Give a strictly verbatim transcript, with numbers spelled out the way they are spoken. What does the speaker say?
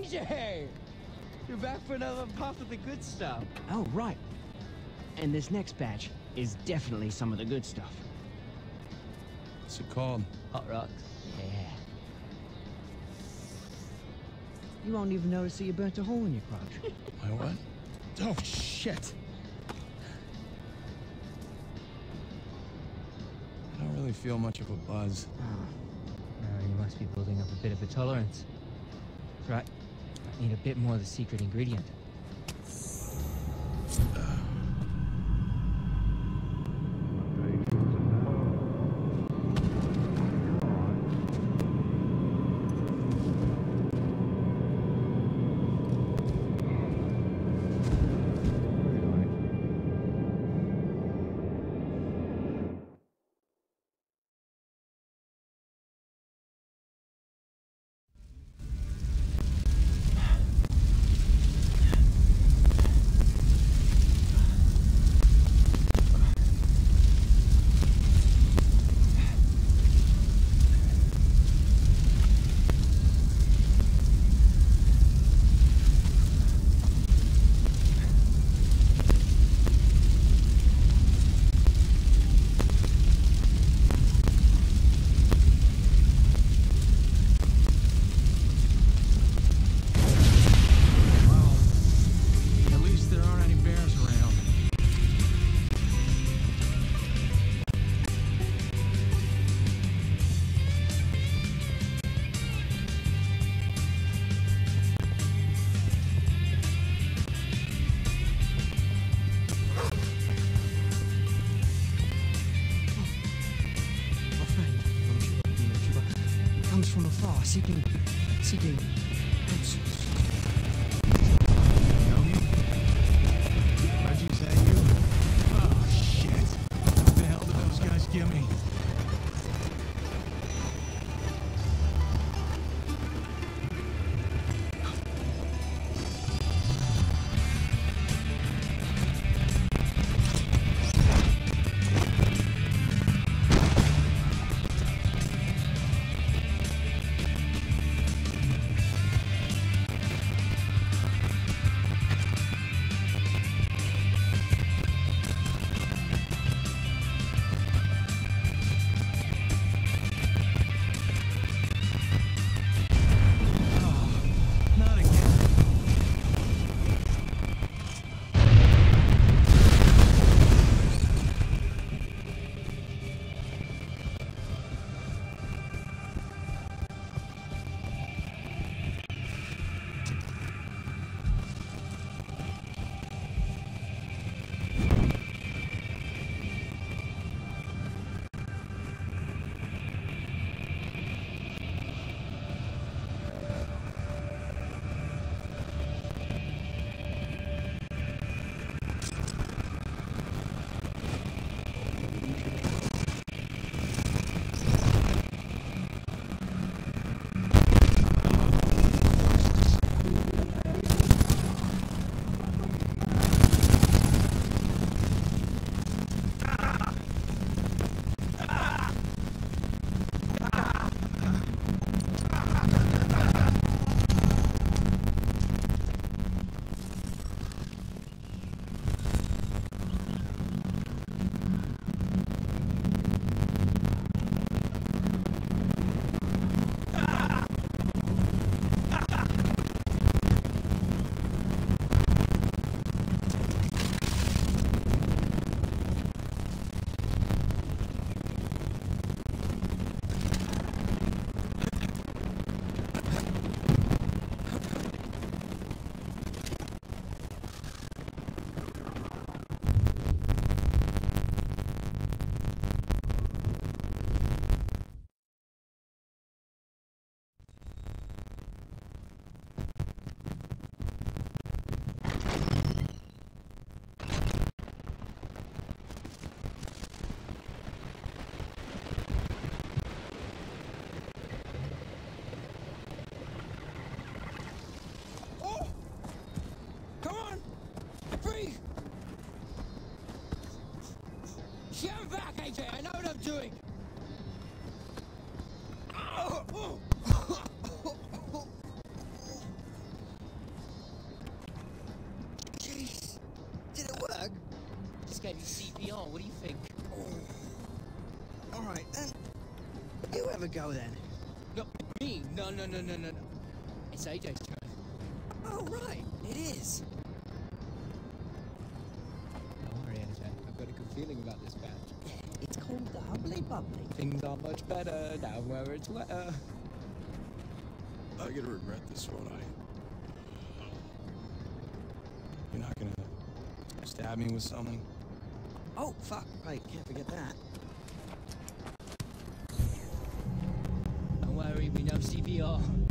Ranger! You're back for another puff of the good stuff. Oh, right. And this next batch is definitely some of the good stuff. What's it called? Hot rocks. Yeah. You won't even notice that you burnt a hole in your crotch. My what? Oh, shit. I don't really feel much of a buzz. Oh. Oh, you must be building up a bit of a tolerance. That's right. I need a bit more of the secret ingredient. From afar, seeking, seeking answers. Reggie, is that you? Oh, shit. What the hell did those guys give me? Right, then. You have a go then. No, me? No, no, no, no, no, no. It's A J's turn. Oh, right, it is. Don't worry, A J. I've got a good feeling about this badge. It's called the Hubbly Bubbly. Things are much better down where it's wetter. I'm gonna regret this, won't I? You're not gonna stab me with something? Oh, fuck, right, can't forget that. Don't worry, we know C P R.